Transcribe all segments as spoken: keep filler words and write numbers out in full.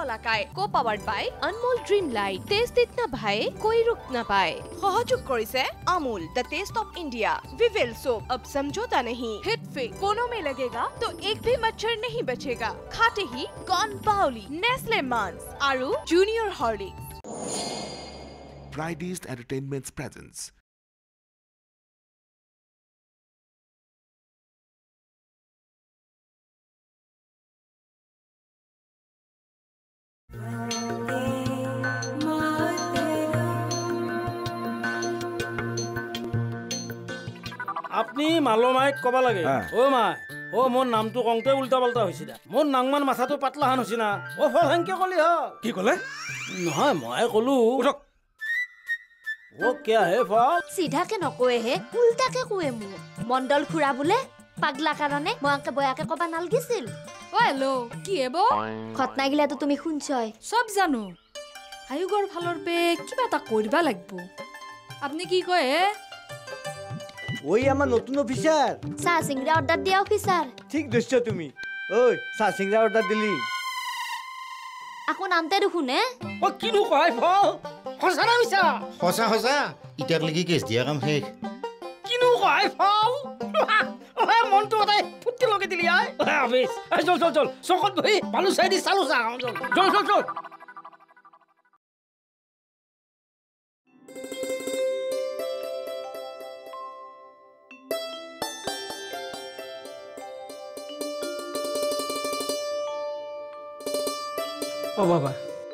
মালাকাই co powered by Anmol dream light taste ইতনা ভাই कोई रुक ना पाए সহযোগ কৰিছে Amul the taste of India Vivel soap अब समझौता नहीं हिट फे कोनों में लगेगा तो एक भी मच्छर नहीं बचेगा खाते ही गॉन बाउली नेस्ले मांस आरु junior Horlicks Pride East Entertainment's presence. আপনি মালো মাইক কবা লাগে ও মাই ও মোর নামটো কংতে উল্টা পাল্টা হইছে দা মোর নাংমান মাথাটো পাতলা হান হইছে না ও ফল হেনকে কলি হ কি কলে নহয় মই কলু উঠক ও क्या है ফল সিধাকে নকয়ে হে উল্টাকে কয়ে মু মণ্ডল খুৰা বুলে পাগলা কাৰণে ময়াকে বয়াকে কবা নালগিছিল ও হেল্ল কি হেবো খতনা গিলা তো তুমি শুনছয় সব জানো আয়োগৰ ফালৰ পে কিবা তা কৰিবা লাগবো আপনি কি কয় হে ওই আমার নতুন অফিসার চা সিংৰা অৰ্ডাৰ দিয়া অফিসাৰ ঠিক দস্য তুমি ওই চা সিংরা অর্ডার দিলি আকো নামতে দেখুনে ও কিনু কয় ফল হসা না মিছা হসা হসা ইটাক লাগি কেস দিয়া কাম শেষ কিনু কয় ফল ওহে মনটো তাই ফুটি লগে দিলি আই আবেশ চল চল চল চকত বহি বালু চাই দি চালু চা চল চল চল ও বাবা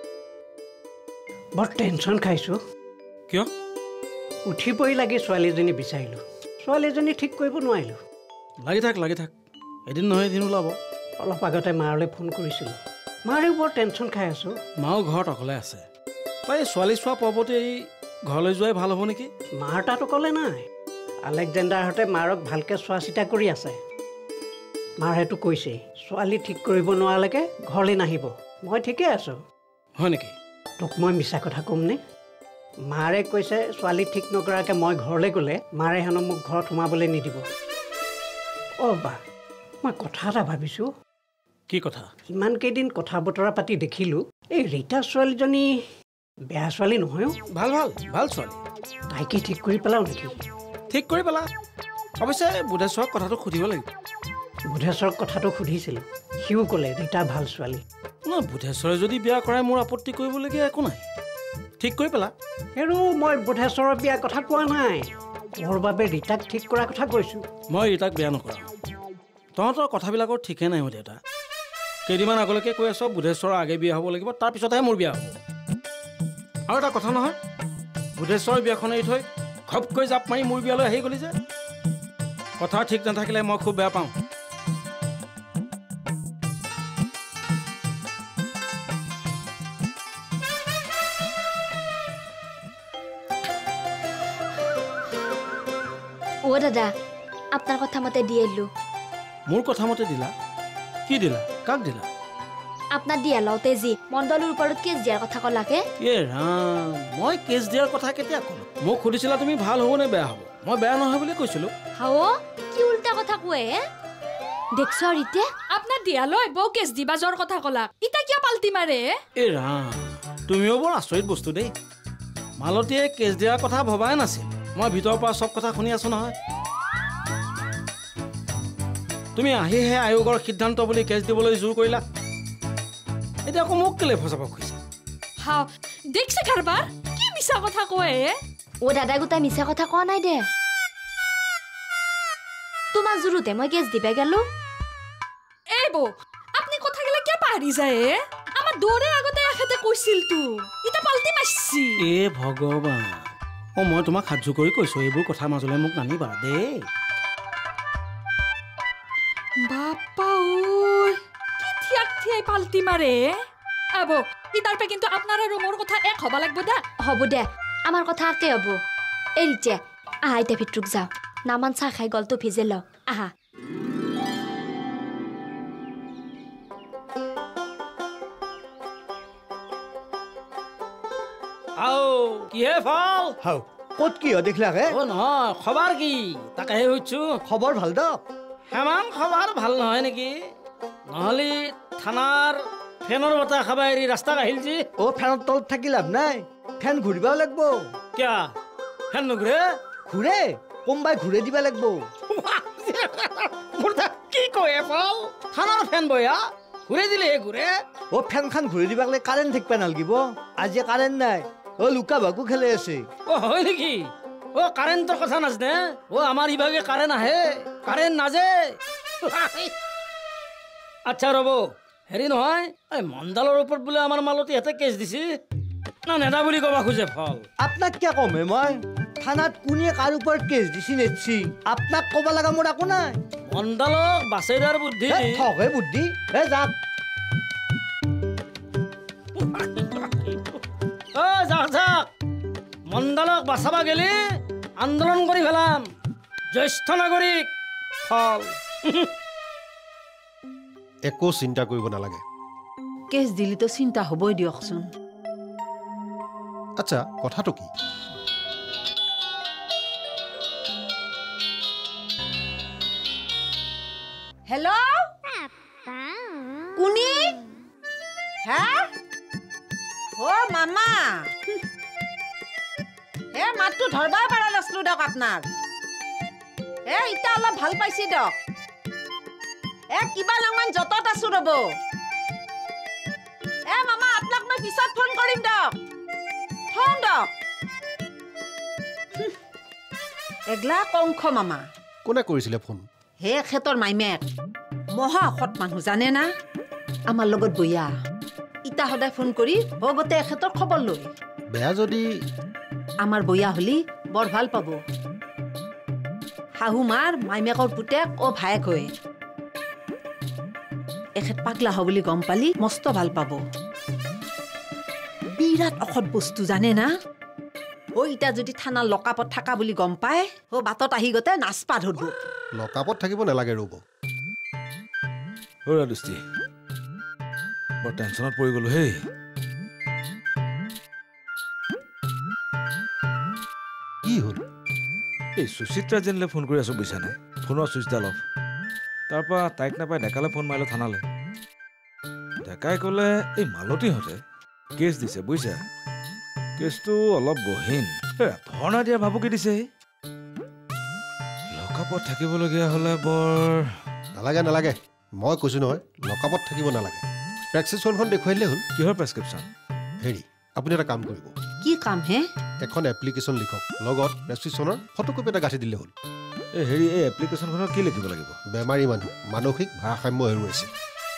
বৰ টেনশ্যন খাইছোঁ কিয় উঠিবই লাগি ছোৱালীজনী বিচাৰিলোঁ ছোৱালীজনী ঠিক কৰিব নোৱাৰিলোঁ লাগি থাক লাগি থাক এদিন নহয় এদিন ওলাব অলপ আগতে মাৰলৈ ফোন কৰিছিলোঁ মাৰেও বৰ টেনশ্যন খাই আছোঁ মাও ঘৰত অকলে আছে তাই ছোৱালী চোৱা পৰ্বতে এই ঘৰলৈ যোৱাই ভাল হ'ব নেকি মাৰ তাত অকলে নাই আলেকজেণ্ডাৰহঁতে মাৰক ভালকৈ চোৱা চিতা কৰি আছে মাৰেতো কৈছে ছোৱালী ঠিক কৰিব নোৱাৰালৈকে ঘৰলৈ নাহিব মই ঠিকে আছোঁ হয় নেকি তোক মই মিছা কথা ক'মনে মাৰে কৈছে ছোৱালী ঠিক নকৰাকৈ মই ঘৰলৈ গ'লে মাৰে হেনো মোক ঘৰত সোমাবলৈ নিদিব অ' বা মই কথা এটা ভাবিছোঁ কি কথা ইমান কেইদিন কথা বতৰা পাতি দেখিলোঁ এই ৰীতা ছোৱালীজনী বেয়া ছোৱালী নহয় ভাল ভাল ভাল ছোৱালী তাইকে ঠিক কৰি পেলাও নেকি ঠিক কৰি পেলা অৱশ্যে বুধেশ্বৰক কথাটো সুধিব লাগিব বুধেশ্বৰক কথাটো সুধিছিলোঁ সিও ক'লে ৰীতা ভাল ছোৱালী না বুধেশ্বৰে যদি বিয়া কৰাই মোৰ আপত্তি কৰিবলগীয়া একো নাই ঠিক কৰি পেলা আৰু মই বুধেশ্বৰৰ বিয়া কথা কোৱা নাই তোৰ বাবে ৰীতাক ঠিক কৰাৰ কথা কৈছোঁ মই ৰীতাক বিয়া নকৰা তহঁতৰ কথাবিলাকৰ ঠিকে নাই দেউতা কেইদিনমান আগলৈকে কৈ আছ বুধেশ্বৰৰ আগে বিয়া হ'ব লাগিব তাৰপিছতহে মোৰ বিয়া হ'ব আৰু এটা কথা নহয় বুধেশ্বৰৰ বিয়াখন এৰি থৈ ঘপকৈ জাপ মাৰি মোৰ বিয়ালৈ আহি গ'লি যে কথা ঠিক নাথাকিলে মই খুব বেয়া পাওঁ ও দাদা আপনার কথা মতে দিয়ে এলো মোৰ কথা মতে দিলা কি দিলা কাক দিলা আপনার দিয়া লওতে জি মণ্ডলৰ ওপৰত কেছ দিয়াৰ কথা কলাকে এ ৰাম মই কেছ দিয়াৰ কথা কেতিয়া ক'লো মোক সুধিছিলা তুমি ভাল হ'ব নে বেয়া হ'ব মই বেয়া নহয় বুলি কৈছিলোঁ হাও কি উল্টা কথা কয়ে দেখছ ৰীতে আপনার দিয়ালৈ বউ কেছ দিবা জৰ কথা কলা ইটা কিয় পাল্টি মাৰে এ ৰাম তুমিও বৰ আচৰিত বস্তু দেই মালতীয়ে কেছ দিয়াৰ কথা ভবাই নাছিল মই ভিতৰৰ পৰা সব কথা শুনি আছো নহয় তুমি আহিহে আয়োগৰ সিদ্ধান্ত বুলি কেছ দিবলৈ জোৰ কৰিলা এতিয়া আকৌ মোক কেলে ফচাব খুজিছা হাও দেখছে কাৰবাৰ কি মিছা কথা কয়ে ও দাদা গোটা মিছা কথা কোৱা নাই দে তোমাৰ জুৰুতে মই কেছ দিবে গেলো এই বৌ আপনি কথা গিলা কিয় পাহৰি যায় আমাৰ দৌৰে আগতে এখেতে কৈছিল তো ইটা পাল্টি মাৰছি এ ভগৱান ও মই তোমাক সাহায্য কৰি কৈছো এইবোৰ কথা মাজলৈ মোক নানিবা দেই বাপ্পা ওই কি থিয়াক থিয়াই পাল্টি মাৰে আবো ইটাৰ পে কিন্তু আপনাৰ আৰু মোৰ কথা এক হবা লাগব দা হ'ব দে আমাৰ কথা আকে হ'ব এই ৰিতে আহা ইটা ভিতৰুক যাও নামান চাহ খাই গলটো ভিজে ল আহা আও কি হে ফল হাও ক'ত কি হয় দেখিলা হে ও নহয় খবৰ কি তাকেহে হৈছো খবৰ ভাল দ হেমান খবৰ ভাল নহয় নেকি নহলি থানাৰ ফেনৰ বতাহ খাবা এৰি ৰাস্তাত আহিল যি অ ফেনৰ তলত থাকি লাভ নাই ফেন ঘূৰিব লাগিব কিয়া ফেন নুঘূৰে ঘূৰে কোনোবাই ঘূৰে দিব লাগিব কি কয় ফল খানাৰ ফেন বয়া ঘূৰে দিলেহে ঘূৰে অ ফেনখন ঘূৰি দিবা গ'লে কাৰেণ্ট থাকিব নালাগিব আজি কাৰেণ্ট নাই অ লুকা ভাকু খেলি আছে অ হয় নেকি অ কাৰেণ্টৰ কথা নাজানে অ আমাৰ ইভাগে কাৰেণ্ট আহে কাৰেণ্ট নাজে আচ্ছা ৰ'ব হেৰি নহয় এই মণ্ডালৰ ওপৰত বোলে আমাৰ মালতী ইয়াতে কেছ দিছে না নেদা বুলি ক'বা খোজে ফল আপোনাক কিয় কমে মই থানাত কোনে কাৰ ওপৰত কেছ দিছি নেছি আপোনাক ক'ব লগা মোৰ একো নাই মণ্ডালক বাচাই দিয়াৰ বুদ্ধি ঠগে বুদ্ধি হে যাক অ যাক যাক মণ্ডালক বাচাবা গেলি আন্দোলন কৰি পেলাম জ্যেষ্ঠ নাগৰিক ফল একো চিন্তা কৰিব নালাগে কেছ দিলিতো চিন্তা হ'বই দিয়কচোন আচ্ছা কথাটো কি হেল্ল' কোনি হে অ মামা হে মাতটো ধৰবাই পাৰা নাছিলো দিয়ক আপোনাৰ এ এতিয়া অলপ ভাল পাইছি দিয়ক এ কিবা অলপমান যতত আছো ৰ'ব এ মামা আপোনাক মই পিছত ফোন কৰিম দিয়ক থওঁ দিয়ক এগলা কংখ মামা কোনে কৰিছিলে ফোন হে খেতৰ মাইমেক মহা অসৎ মানুহ জানে না আমাৰ লগত বইয়া ইটা সদায় ফোন কৰি ভগতে এখেতৰ খবৰ লৈ বেয়া যদি আমাৰ বইয়া হলি বৰ ভাল পাব শাহু মাৰ মাইমেকৰ পুতেক অ ভায়েক হয় এখেত পাগলা হ বুলি গম পালি মস্ত ভাল পাব বিৰাট অসৎ বস্তু জানে না অ ইটা যদি থানা লকাপত থাকা বুলি গম পায় অ বাটত আহি গতে নাচপা ধৰব লকাপত থাকিব নালাগে ৰ'ব ওৰা দুষ্টি বৰ টেনশ্যনত পৰি গ'লো হেই কি হ'ল এই সুচিত্ৰা যেনলৈ ফোন কৰি আছো বুজিছা নাই ফোনৰ চুইচডাল অফ তাৰপৰা তাইক নাপাই ডেকালে ফোন মাৰিলে থানালে ডেকাই ক'লে এই মালতীহঁতে কেছ দিছে বুজিছা কেছটো অলপ গহীন ধৰ্ণা দিয়া ভাবুকি দিছে লকাপত থাকিবলগীয়া হ'লে বৰ নালাগে নালাগে মই কৈছো নহয় লকাপত থাকিব নালাগে প্ৰেছক্ৰিপশ্যনখন দেখুৱাই দিলে হ'ল কিহৰ প্ৰেছক্ৰিপশ্যন হেৰি আপুনি এটা কাম কৰিব কি কাম হে এখন এপ্লিকেশ্যন লিখক লগত প্ৰেছক্ৰিপশ্যনৰ ফটোকপি এটা গাঁঠি দিলে হ'ল এই হেৰি এই এপ্লিকেশ্যনখনত কি লিখিব লাগিব বেমাৰী মানুহ মানসিক ভাৰসাম্য হেৰুৱাইছে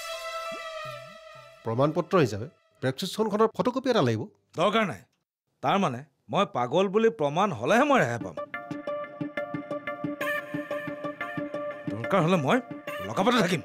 প্ৰমাণ পত্ৰ হিচাপে প্ৰেছক্ৰিপশ্যনখনৰ ফটোকপি এটা লাগিব দৰকাৰ নাই তাৰমানে মই পাগল বুলি প্ৰমাণ হ'লেহে মই ৰেহাই পাম দৰকাৰ হ'লে মই লকাপতে থাকিম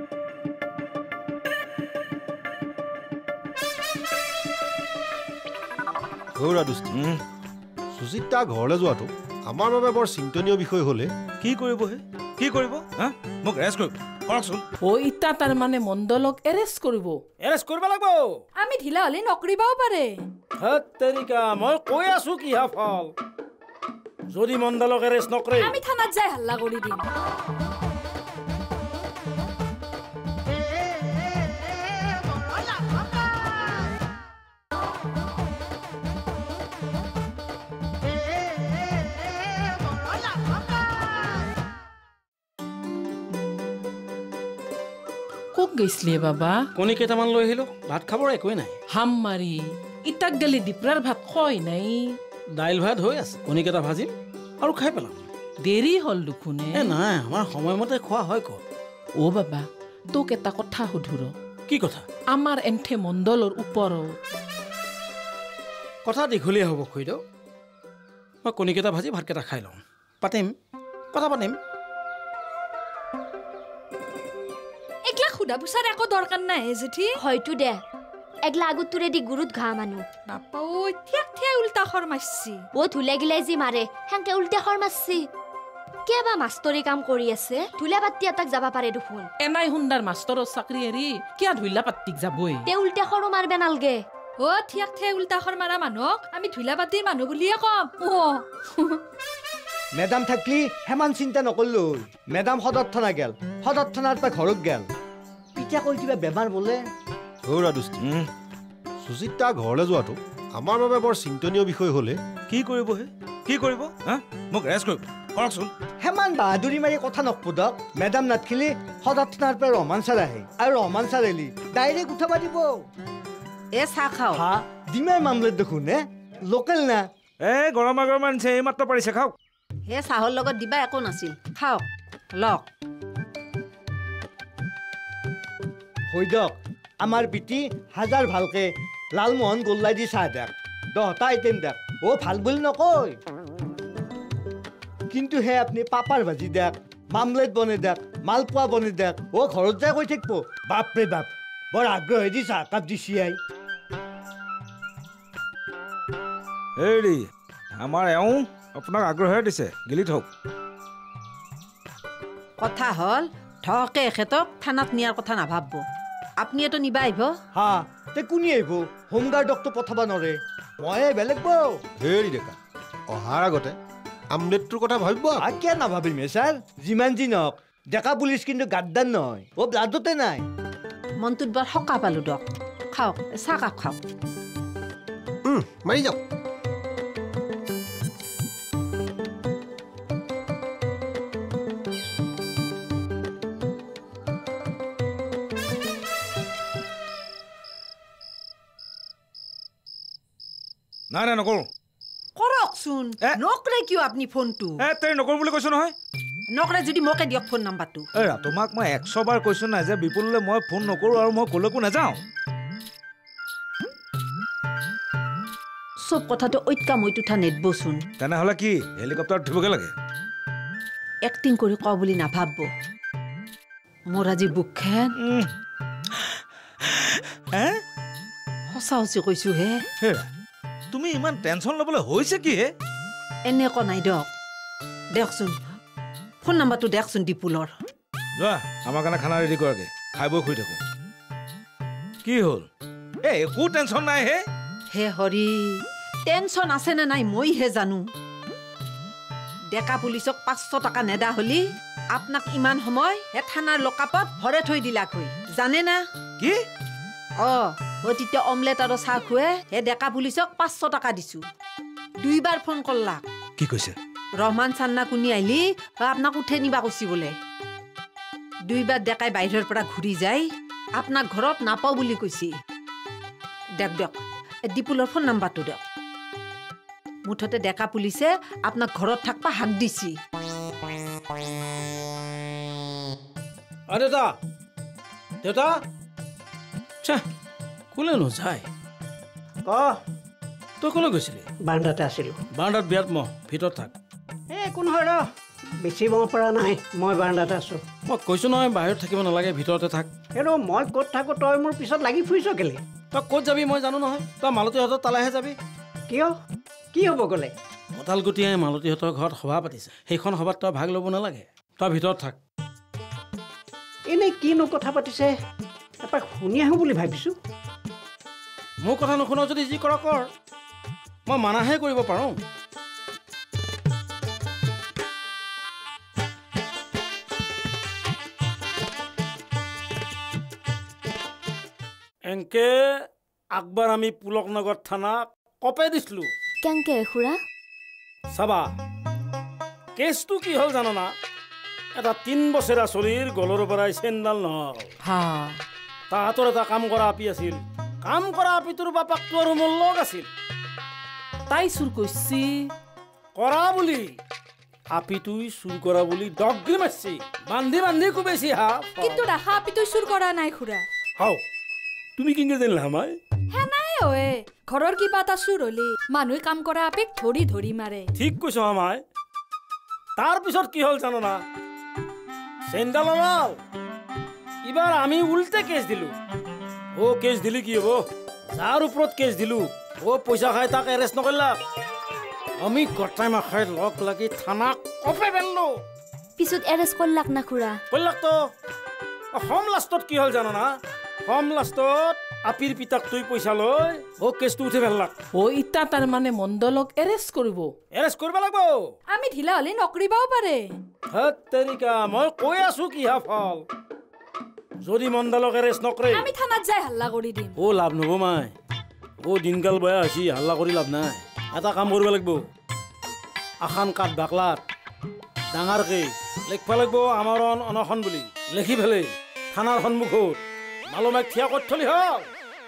সুচিত্ৰা ঘৰলৈ যোৱাটো আমাৰ বাবে বৰ চিন্তনীয় বিষয় হ'লে কি কৰিব হে কি কৰিব হা মোক এৰেষ্ট কৰিব কৰকচোন অ ইটা তাৰ মানে মণ্ডলক এৰেষ্ট কৰিব এৰেষ্ট কৰিব লাগিব আমি ঢিলা হ'লে নকৰিবাও পাৰে হেত তেৰিকা মই কৈ আছো কি হা ফল যদি মণ্ডলক এৰেষ্ট নকৰে আমি থানাত যাই হাল্লা কৰি দিম ক'ত গৈছিলি বাবা কণী কেইটামান লৈ আহিলো ভাত খাবৰ একোৱে নাই হাম মাৰি ইটাক গেলি দিপৰাৰ ভাত খোৱাই নাই দাইল ভাত হৈ আছে কণী কেইটা ভাজিম আৰু খাই পেলাম দেৰি হ'ল দুখোনে এ নাই আমাৰ সময়মতে খোৱা হয় ক'ত অ বাবা তোক এটা কথা সুধুৰ কি কথা আমাৰ এণ্ঠে মণ্ডলৰ ওপৰত কথা দীঘলীয়া হ'ব খুইদেউ মই কণীকেইটা ভাজি ভাতকেইটা খাই লওঁ পাতিম কথা পাতিম একলা খুদা পুছাৰ একো দৰকাৰ নাই জেঠি হয়তো দে একলা আগত তোৰে দি গুৰুত ঘা মানুহ বাপা ঐ থিয়াক থিয়াই উল্টা খৰ মাৰছি অ ধুলে গিলাই যি মাৰে হেংকে উল্টা খৰ মাৰছি কেবা মাষ্টৰী কাম কৰি আছে ধুলে পাতি এটাক যাবা পাৰে দেখোন এনাই সুন্দৰ মাষ্টৰৰ চাকৰি এৰি কিয়া ধুইলা পাতিক যাবই তে উল্টা খৰো মাৰবে নালগে অ থিয়াক থিয়াই উল্টা খৰ মাৰা মানুহক আমি ধুইলা পাতিৰ মানুহ বুলিয়ে কম অ মেডাম থাকলি হেমান চিন্তা নকৰলো মেডাম সদৰ থানা গেল সদৰ থানাৰ পৰা ঘৰত গেল পিঠা কৈ কিবা বেমাৰ বোলে সৌৰা দুষ্টি সুচিত্ৰা ঘৰলৈ যোৱাটো আমাৰ বাবে বৰ চিন্তনীয় বিষয় হ'লে কি কৰিব হে কি কৰিব হা মোক ৰেষ্ট কৰিব কৰকচোন হেমান বাহাদুৰি মাৰি কথা নকপদক মেডাম নাথখিলি সদাত থানাৰ পৰা ৰহমান ছাৰ আহে আৰু ৰহমান ছাৰ এলি ডাইৰেক্ট উঠাব দিব এ চাহ খাওঁ হা দিমাই মামলাত দেখোন হে লোকেল না এ গৰমা গৰম আনিছে এই মাত্ৰ পাৰিছে খাওক হে চাহৰ লগত দিবা একো নাছিল খাওক লওক হৈ দিয়ক আমাৰ পিতি হাজাৰ ভালকে লালমোহন গোল্লাই দি চাহ দেখ দহটা আইটেম দেখ অ' ভাল বুলি নকয় কিন্তু হে আপুনি পাপাৰ ভাজি দেখ মামলেট বনাই দেখ মালপোৱা বনাই দেখ অ' ঘৰত যাই কৈ থাকিব বাপৰে বাপ বৰ আগ্ৰহেদি চাহ কাপ দিছি আই হেৰি আমাৰ এওঁ আপোনাক আগ্ৰহে দিছে গিলি থওক কথা হ'ল ঠকে এখেতক থানাত নিয়াৰ কথা নাভাবব আপুনি এইটো নিবা আহিব হা তে কোনে আহিব হোমগাৰ্ডকতো পঠাব নোৱাৰে ময়ে বেলেগ বৌ হেৰি ডেকা অহাৰ আগতে আমলেটটোৰ কথা ভাবিব কিয় নাভাবিম ছাৰ যিমান যি নহওক ডেকা পুলিচ কিন্তু গাদ্দাৰ নহয় অ' ব্লাডতে নাই মনটোত বৰ সকাহ পালো দক খাওক চাহ কাপ খাওক মাৰি যাওক নাই নাই নকৰোঁ কৰকচোন নকৰে কিয় আপুনি ফোনটো এ তই নকৰোঁ বুলি কৈছো নহয় নকৰে যদি মোকে দিয়ক ফোন নাম্বাৰটো এ তোমাক মই একশ বাৰ কৈছো নাই যে বিপুললৈ মই ফোন নকৰোঁ আৰু মই ক'লৈকো নাযাওঁ চব কথাটো ঐতকা মইত উঠা নেদবচোন তেনেহ'লে কি হেলিকপ্টাৰত উঠিবগৈ লাগে এক্টিং কৰি কওঁ বুলি নাভাবব মোৰ আজি বুকখেন সঁচা সঁচি কৈছো হে তুমি ইমান টেনশ্যন ল'বলৈ হৈছে কি হে এনে ক নাই দিয়ক দেখচোন ফোন নাম্বাৰটো দেখচোন দীপুলৰ যোৱা আমাৰ কাৰণে খানা ৰেডি কৰাগে খাই বৈ শুই থাকোঁ কি হ'ল এ একো টেনশ্যন নাই হে হে হৰি টেনশ্যন আছে নে নাই মইহে জানো ডেকা পুলিচক পাঁচশ টকা নেদা হলি আপোনাক ইমান সময় হে থানাৰ লকাপত ভৰে থৈ দিলাক হৈ জানে না কি অ তেতিয়া অমলেট আৰু চাহ খুৱে হে ডেকা পুলিচক পাঁচশ টকা দিছো দুইবাৰ ফোন কৰলাক কি কৈছে ৰহমান চান্না কুনি আহিলি আপোনাক উঠে নিবা কৈছি বোলে দুইবাৰ ডেকাই বাহিৰৰ পৰা ঘূৰি যায় আপোনাক ঘৰত নাপাওঁ বুলি কৈছি দেখ দিয়ক দীপুলৰ ফোন নাম্বাৰটো দিয়ক মুঠতে ডেকা পুলিচে আপোনাক ঘৰত থাকবা হাক দিছি দেউতা দেউতা চা কোলে নোযায় ক তই কোলে গৈছিলি বান্দাতে আছিলোঁ বান্দাত বিয়াত মহ ভিতৰত থাক এই একো নহয় ৰ বেছি মহ পৰা নাই মই বান্দাতে আছোঁ মই কৈছোঁ নহয় বাহিৰত থাকিব নালাগে ভিতৰতে থাক কিন্তু মই ক'ত থাকোঁ তই মোৰ পিছত লাগি ফুৰিছ কেলে তই ক'ত যাবি মই জানো নহয় তই মালতীহঁতৰ তালৈহে যাবি কিয় কি হ'ব গ'লে কঁঠালগুটিয়াই মালতীহঁতৰ ঘৰত সভা পাতিছে সেইখন সভাত তই ভাগ ল'ব নালাগে তই ভিতৰত থাক এনেই কিনো কথা পাতিছে এপাক শুনি আহোঁ বুলি ভাবিছোঁ মোৰ কথা নুশুন যদি যি কৰ কৰ মই মানাহে কৰিব পাৰোঁ এনকে আকবাৰ আমি পুলকনগৰ থানাক কপে দিছিলোঁ কেংকে খুৰা চাবা কেছটো কি হ'ল জাননা এটা তিন বছৰীয়া চলিৰ গলৰ পৰাই চেণ্ডাল নহ'ল তাহাঁতৰ এটা কাম কৰা আপি আছিল কাম কৰা আপিটোৰ বাপাকটো আৰু মোৰ লগ আছিল তাই চুৰ কৰিছি কৰা বুলি আপিটোই চুৰ কৰা বুলি ডগি মাৰছি বান্ধি বান্ধি কোবাইছি হা কিন্তু দেখা আপিটোই চুৰ কৰা নাই খুৰা হাও তুমি কিংকে জানিলা হামাই হে নাই ঐ ঘৰৰ কিবা এটা চুৰ হলি মানুহে কাম কৰা আপিক ধৰি ধৰি মাৰে ঠিক কৈছ হামাই তাৰ পিছত কি হ'ল জাননা চেণ্ডাল ওলাল এবাৰ আমি উল্টে কেছ দিলোঁ ও কেছ দিলি কি হ'ব যাৰ ওপৰত কেছ দিলোঁ ও পইচা খাই তাক এৰেষ্ট নকৰিলা আমি গটাই মাখাই লগ লাগি থানাক কপে পেললোঁ পিছত এৰেষ্ট কৰলাক না খুৰা কৰিলাক তো হোম লাষ্টত কি হ'ল জানো না হোম লাষ্টত আপিৰ পিতাক তুই পইচা লৈ ও কেছটো উঠি পেলাক ও ইটা তাৰ মানে মণ্ডলক এৰেষ্ট কৰিব এৰেষ্ট কৰিব লাগিব আমি ঢিলা হ'লে নকৰিবও পাৰে হেত তেৰিকা মই কৈ আছো কি হা ফল যদি মণ্ডলক এৰেষ্ট নকৰে আমি থানাত যাই হাল্লা কৰি দিম ও লাভ নহব মাই ও দিনকাল বেয়া হৈছি হাল্লা কৰি লাভ নাই এটা কাম কৰিব লাগিব আখান কাঠ বাকলাত ডাঙৰকে লিখবা লাগিব আমাৰ অনশন বুলি লিখি ফেলে থানাৰ সন্মুখত মালমাক থিয়া কৰি থলি হল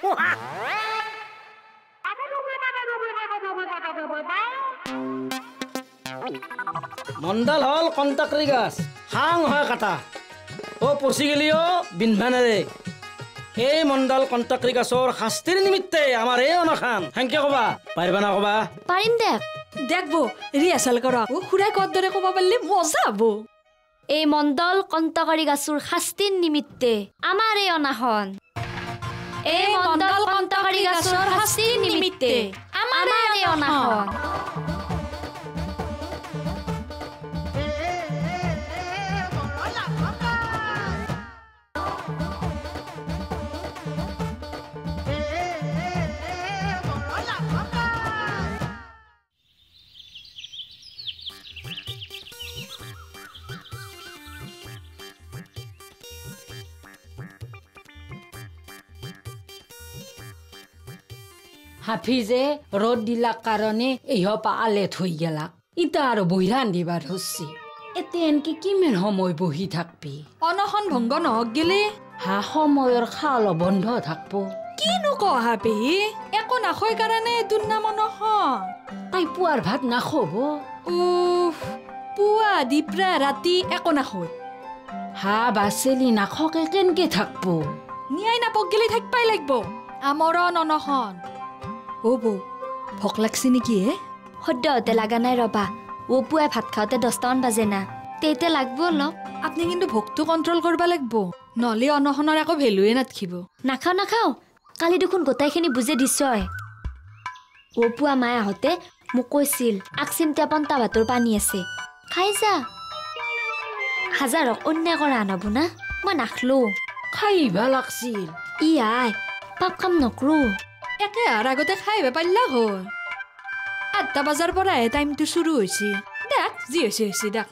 মণ্ডল হল কণ্টাক্টৰী গাছ হাং হয় কাটা ও পচি গেলিও বিনভানেৰে এই মণ্ডল কণ্টাক্টৰী গাছৰ শাস্তিৰ নিমিত্তে আমাৰ এই অনশন সংখ্যা কবা পাৰিবা না কবা পাৰিম দেখ দেখব ৰিহাৰ্চেল কৰা ও খুৰাই কত দৰে কবা পাৰিলে মজা হব এই মণ্ডল কণ্টাক্টৰী গাছৰ শাস্তিৰ নিমিত্তে আমাৰ এই অনশন এই মণ্ডল কণ্টাক্টৰী গাছৰ শাস্তিৰ নিমিত্তে আমাৰ এই অনশন হাফিজে ৰ'দ দিলাক কাৰণে ইহপা আলে থৈ গেলাক ইতা আৰু বহিৰান দিবাৰ ধৰছি এতে এনকে কিমান সময় বহি থাকবি অনশন ভংগ নহক গেলে হা সময়ৰ খাল বন্ধ থাকব কিনো কহা পেহী একো নাখয় কাৰণে দুৰ্নাম অনশন তাই পুৱাৰ ভাত নাখব উফ পুৱা দিপ্ৰা ৰাতি একো নাখয় হা বাচেলি নাখকে কেনকে থাকব নিয়াই নাপক গেলি থাকবাই লাগব আমৰণ অনশন অ' বৌ ভোক লাগছে নেকি হে সদ্যহতে লাগা নাই ৰবা ও পুৱাই ভাত খাওঁতে দহটামান বাজে না তেইতে লাগব অলপ আপুনি কিন্তু ভোকটো কণ্ট্ৰল কৰিব লাগিব নহ'লে অনশনৰ একো ভেলুৱে নাথাকিব নাখাওঁ নাখাওঁ কালি দেখোন গোটাইখিনি বুজি দিছই ও পুৱা মায়ে আহোঁতে মোক কৈছিল আকচিমতীয়া পন্তা ভাতৰ পানী আছে খাই যা হাজাৰক অন্যায় কৰা আনব না মই নাখলো খাইবা লাগছিল ই আই পাপ কাম নকৰো একে আৰু আগতে খাইব পাৰিলা হয় আঠটা বজাৰ পৰাহে টাইমটো চুৰু হৈছে দেখ যি হৈছে হৈছে দেখ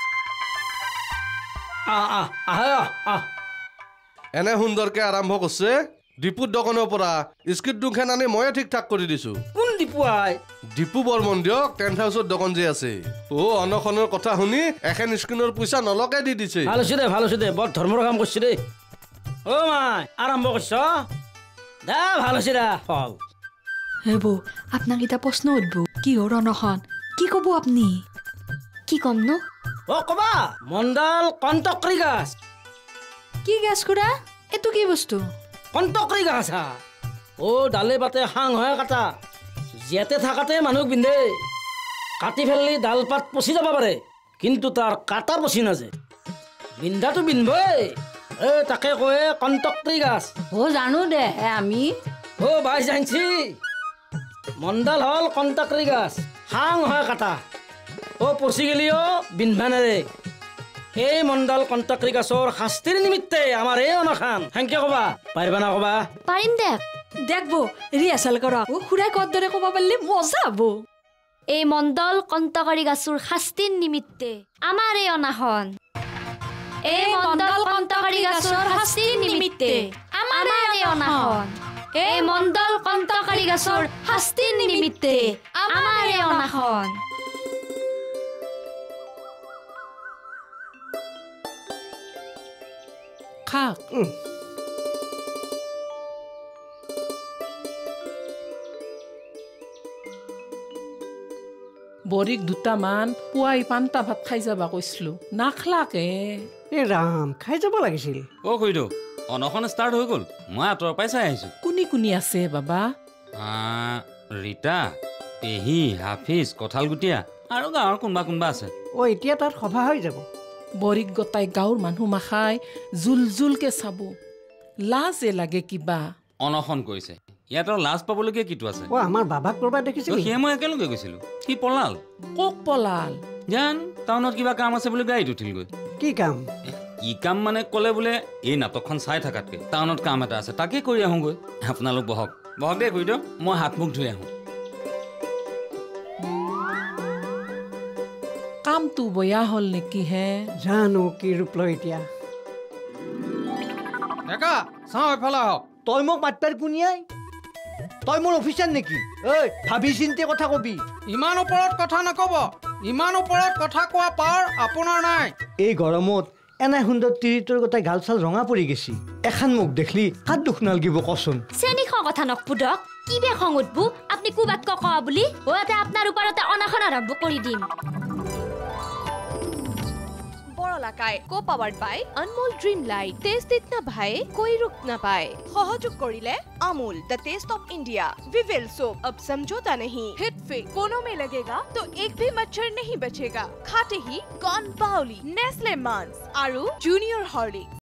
এনে সুন্দৰকে আৰম্ভ কৰিছে ডিপুৰ দোকানৰ পৰা স্ক্ৰিপ্ট দুখন আনি ময়ে ঠিক ঠাক কৰি দিছো কোন ডিপু আই ডিপু বৰ্মন দিয়ক টেণ্ট হাউচৰ দোকান যে আছে অ অনশনৰ কথা শুনি এখন স্ক্ৰিনৰ পইচা নলকে দি দিছে ভাল হৈছে দে ভাল হৈছে দে বৰ ধৰ্মৰ কাম কৰিছে দেই অ মাই আৰম্ভ কৰিছ দা ভাল হৈছে দা ফল হে বৌ আপোনাক এটা প্ৰশ্ন সুধব কিহৰ অনশন কি ক'ব আপুনি কি কম নো অ কবা মণ্ডল কণ্টাক্টৰী গাছ কি গাছ খুৰা এইটো কি বস্তু কণ্টাক্টৰী গাছ হা ও ডালে পাতে হাং হয় কাটা জিয়াতে থাকাতে মানুহ বিন্ধে কাটি ফেললি ডাল পাত পচি যাব পাৰে কিন্তু তাৰ কাটা পচি নাযায় বিন্ধাটো বিন্ধবই এ তাকে কয় কণ্টাক্টৰী গাছ ও জানো দে আমি ও ভাই জানছি মণ্ডল হল কণ্টাক্টৰী গাছ হাং হয় কাটা ও পচি গেলিও বিন্ধবানেৰে এই মণ্ডল কণ্টাক্টৰী গাছৰ শাস্তিৰ নিমিত্তে আমাৰ এই অনশন সংখ্যা কবা পাৰিবা না কবা পাৰিম দেখ দেখব ৰিহাৰ্চেল কৰা ও খুৰাই কত দৰে ক'ব পাৰিলে মজা হব এই মণ্ডল কণ্টাক্টৰী গাছৰ শাস্তিৰ নিমিত্তে আমাৰ এই অনশন এই মণ্ডল কণ্টাক্টৰী গাছৰ শাস্তিৰ নিমিত্তে আমাৰ এই অনশন এই মণ্ডল কণ্টাক্টৰী গাছৰ শাস্তিৰ নিমিত্তে আমাৰ এই অনশন খাক বৰিক দুটামান পুৱাই পান্তা ভাত খাই যাবা কৈছিলো নাখলাকে এ ৰাম খাই যাব লাগিছিল অ কইদো অনখন ষ্টাৰ্ট হৈ গ'ল মই আঁতৰৰ পৰাই চাই আহিছো কোনি কোনি আছে বাবা ৰীতা পেহী হাফিজ কঁঠালগুটীয়া আৰু গাঁৱৰ কোনোবা কোনোবা আছে অ এতিয়া তাত সভা হৈ যাব বৰিক গতাই গাঁৱৰ মানুহ মাখাই জুল জুলকে চাব লাজে লাগে কিবা অনখন কৰিছে ইয়াত লাজ পাবলগীয়া কিটো আছে অ আমাৰ বাবাক কৰবাত দেখিছিলি সেই মই একেলগে গৈছিলো কি পলাল কক পলাল জান টাউনত কিবা কাম আছে বুলি গাড়ীত উঠিলগৈ কি কাম কি কাম মানে ক'লে বোলে এই নাটকখন চাই থাকাতকে টাউনত কাম এটা আছে তাকে কৰি আহোঁগৈ আপোনালোক বহক বহক দে কৰি দিয়ক মই হাত মুখ ধুই আহোঁ কামটো বয়া হ'ল নেকি হে জানো কি ৰূপ লয় এতিয়া ডেকা চাওঁ এফালে আহক তই মোক মাতবাৰ কোনিয়াই তই মোৰ অফিচাৰ নেকি ঐ ভাবি চিন্তি কথা কবি ইমান ওপৰত কথা নকব ইমান ওপৰত কথা কোৱা পাৰ আপোনাৰ নাই এই গৰমত এনে সুন্দৰ তিৰিটোৰ গোটাই গাল চাল ৰঙা পৰি গেছি এখন মোক দেখলি হাত দুখ নালগিব কচোন চেনি খং কথা নকপুদক কি বে খং উঠবো আপনি কুবাত ক কৱা বুলি ওতে আপনার ওপৰতে অনাখন আৰম্ভ কৰি দিম বড়লাকাই co powered by Anmol dream light taste ইতনা ভাই कोई रुक ना पाए সহযোগ কৰিলে Amul the taste of India Vivel soap अब समझौता नहीं हिट फिक कोनों में लगेगा तो एक भी मच्छर नहीं बचेगा खाते ही कॉर्न बाउली नेस्ले मांस आरु जूनियर हॉर्लिक्स